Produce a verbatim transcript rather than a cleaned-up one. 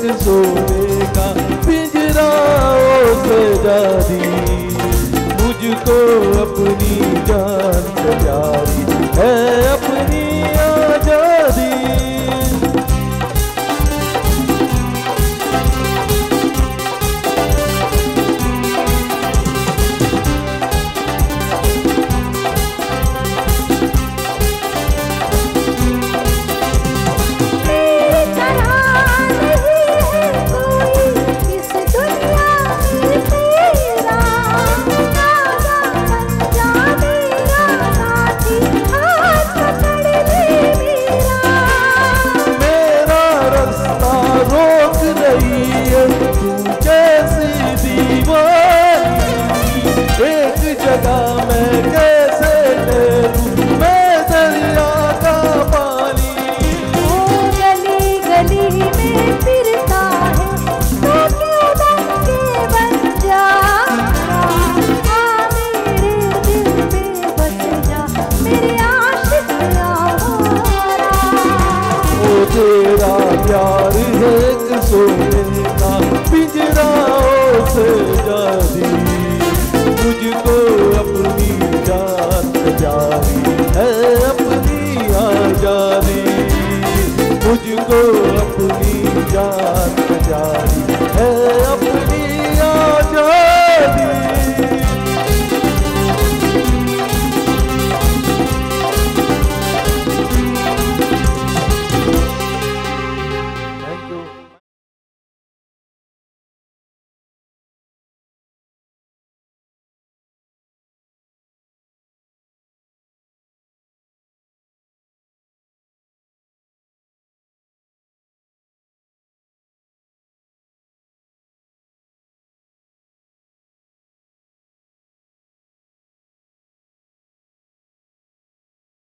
सोने का पिंजरा सजा दी। मुझको अपनी जान से प्यारी है अपनी आजादी। एक जगह मैं कैसे ठहरूं मैं दरिया का पानी। वो गली गली में फिरता है तो क्यों बन के बन जा। आ मेरे दिल में बस जा मेरे आशिक यारा। ओ तेरा प्यार है एक सोने का पिंजरा सजा दी। मुझको अपनी जान प्यारी है अपनी आजादी। मुझको अपनी जान प्यारी